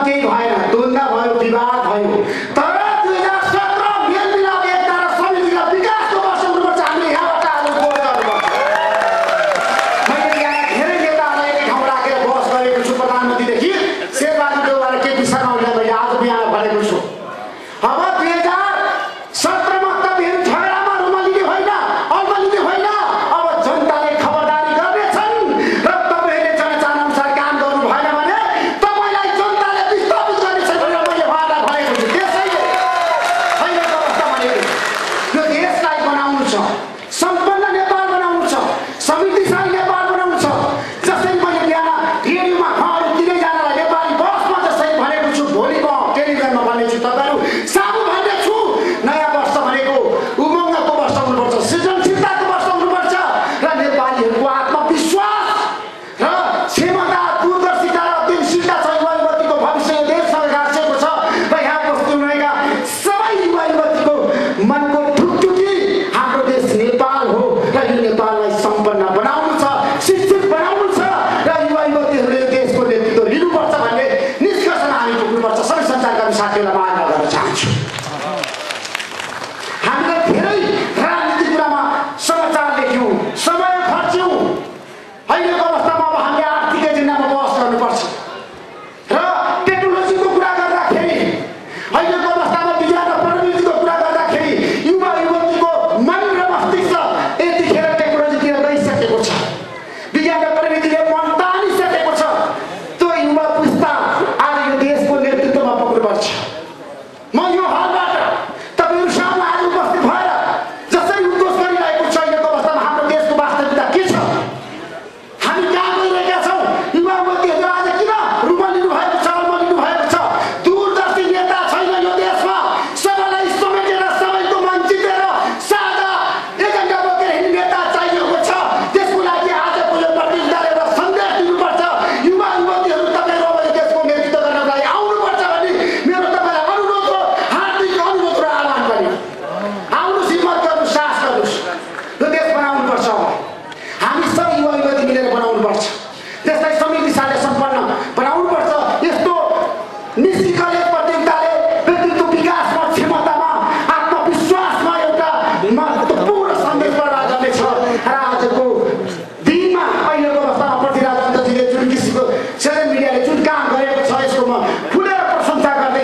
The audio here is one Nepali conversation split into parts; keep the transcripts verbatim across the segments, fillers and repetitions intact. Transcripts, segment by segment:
केही भएन, द्वन्द्व भयो, विवाद भयो। तर दुई हजार सत्र मेलमिलाप एकता र समितिका विकासको वर्ष हुनुपर्छ। हामीले यहाँबाट आज गोल गर्नुपर्छ। मैले यहाँ धेरै नेताहरूलाई एकै ठाउँ राखेर बहस गरेको छु। प्रधानमन्त्रीदेखि शेरबहादुर देउवा र केपी शर्मा ओलीलाई मैले आज बिहान भनेको छु। अब दुई हजार सत्रमा तपाईँहरू झगडामा रुमलिने होइन, अल्मलिने होइन। अब जनताले खबरदारी गर्नेछन् र तपाईँहरूले जनचाहनाअनुसार काम गर्नु भएन भने तपाईँलाई जनताले विस्थापित गर्नेछ भनेर मैले उहाँलाई भनेको छु। त्यसैले अहिलेको अवस्था भनेको यो देशलाई बनाउनु छ, सम्पन्न नेपाल बनाउनु छ, समृद्धिशाली नेपाल बनाउनु छ। जसरी मैले बिहान रेडियोमा अरू तिनैजनालाई नेपाली बसमा जसरी भनेको छु, भोलि म टेलिभिजनमा भन्नेछु, तपाईँहरू साबु भन्नेछु। नयाँ वर्ष भनेको उमङ्गको वर्ष हुनुपर्छ, सृजनशीलताको वर्ष हुनुपर्छ र नेपालीहरूको आत्मविश्वास र क्षमता, दूरदर्शिता र उद्यमशीलता छ। युवा युवतीको भविष्य यो देशसँग गाँसिएको छ र यहाँ बस्दै रहेका सबै युवा युवतीको मनको ढुकढुकी हाम्रो देश नेपाल हो र यो नेपाललाई सम्पन्न बनाउनु छ, शिक्षित बनाउनु छ र युवा युवतीहरूले यो देशको नेतृत्व लिनुपर्छ भन्ने निष्कर्षमा हामी पुग्नुपर्छ। सबै सञ्चारकर्मी साथीहरूलाई म आग्रह गर्न चाहन्छु। हामीले धेरै राजनीतिक कुरामा समाचार लेख्यौँ, समय खर्च्यौँ। अहिलेको अवस्थामा अब हामीले आर्थिक एजेन्डामा बहस गर्नुपर्छ र टेक्नोलोजीको कुरा गर्दाखेरि, अहिलेको अवस्थामा विज्ञान र प्रविधिको कुरा गर्दाखेरि युवा युवतीको मन र मस्तिष्क यतिखेर टेक्नोलोजीतिर गइसकेको छ। विज्ञान र प्रविधिले मन तानिसकेको छ। त्यो युवा पुस्ता आज यो देशको नेतृत्वमा पुग्नुपर्छ। म यो हालबाट तपाईँहरू सामु आज उपस्थित भएर जसरी उद्घोष गरिरहेको छ, अहिलेको अवस्थामा हाम्रो देशको वास्तविकता के छ, हामी कहाँ गइरहेका छौँ, युवा युवतीहरू आज किन रुमलिनु भएको छ, अल्मलिनु भएको छ। दूरदर्शी नेता छैन यो देशमा। सबैलाई समेटेर, सबैको मन जितेर साझा एजेन्डा बोकेर हिँड्ने नेता चाहिएको छ। त्यसको लागि आजको यो प्रतियोगिताले एउटा सन्देश दिनुपर्छ। युवा युवतीहरू तपाईँहरू अब यो देशको नेतृत्व गर्नको लागि आउनुपर्छ भन्ने मेरो तपाईँलाई अनुरोध हो, हार्दिक अनुरोध र आह्वान पनि। आउनुहोस्, हिम्मत गर्नुहोस्, साहस गर्नुहोस्। यो देश बनाउनुपर्छ। हामी सबै युवा युवती मिलेर बनाउनुपर्छ। त्यसलाई समृद्धिशाली सम्पन्न बनाउनुपर्छ। यस्तो निजी कलेज प्रतियोगिताले व्यक्तित्व विकासमा, क्षमतामा, आत्मविश्वासमा एउटा महत्त्वपूर्ण सन्देश प्रदान गर्नेछ। र आजको दिनमा अहिलेको अवस्थामा पृथ्वीराज अन्तजीले जुन किसिमको सोसियल मिडियाले जुन काम गरेको छ, यसको म खुलेर प्रशंसा गर्दै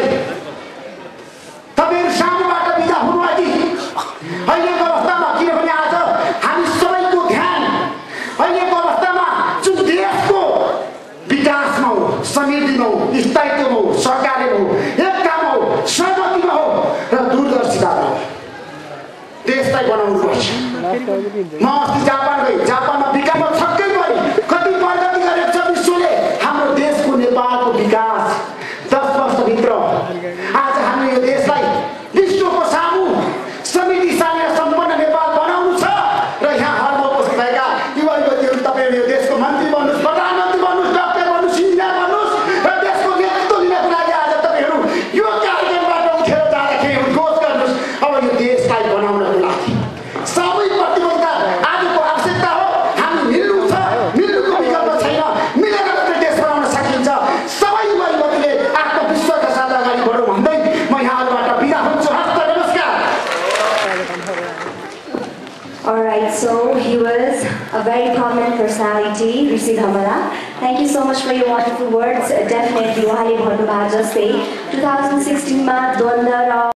तपाईँहरू सामुबाट बिदा हुनुभयो। अहिलेको अवस्थामा किनभने आज हामी सबैको ध्यान अहिलेको अवस्थामा जुन देशको विकासमा हो, समृद्धिमा हो, स्थायित्वमा हो, सहकार्यमा हो, एकतामा हो, सहमतिमा हो र दूरदर्शितामा हो। देशलाई बनाउनुपर्छ। म अस्ति जापान गएँ। जापानमा विकासमा छक्कै परेँ। कति प्रगति गरेको छ विश्वले। हाम्रो देशको नेपालको विकास दस वर्षभित्र आज हामीले यो देशलाई विश्वको सामु समृद्धिशाली र सम्पन्न नेपाल बनाउनु छ। र यहाँ हलमा उपस्थित भएका युवा युवतीहरू तपाईँहरू यो देशको मन्त्री बन्नुहोस्, प्रधानमन्त्री बन्नुहोस्, डाक्टर बन्नुहोस्, इन्जिनियर बन्नुहोस् र देशको नेतृत्व लिनको लागि आज तपाईँहरू यो कार्यक्रमबाट उठेर जाँदाखेरि उद्घोष गर्नुहोस्। अब यो देशलाई बनाउनको लागि सबै प्रतिबद्धता आजको आवश्यकता हो। हामी मिल्नु छ, मिल्नुको विकल्प छैन। मिलेर मात्रै देश बनाउन सकिन्छ। सबै युवा युवतीले आत्मविश्वासका साथ अगाडि बढौँ भन्दै म यहाँहरूबाट बिदा हुन्छु। हस्त नमस्कार। Alright, so he was a very prominent personality, Rishi Dhamara. Thank you so much for your wonderful words. Definitely, उहाँले भन्नुभएको जस्तै two thousand sixteen मा द्वन्द्व र